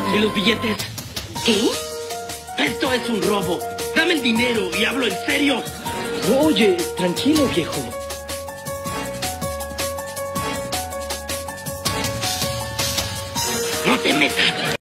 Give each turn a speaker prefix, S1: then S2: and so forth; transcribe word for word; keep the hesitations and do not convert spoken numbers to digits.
S1: ¿Y los billetes?
S2: ¿Qué?
S1: Esto es un robo. Dame el dinero y hablo en serio.
S3: Oye, tranquilo, viejo.
S1: No te metas.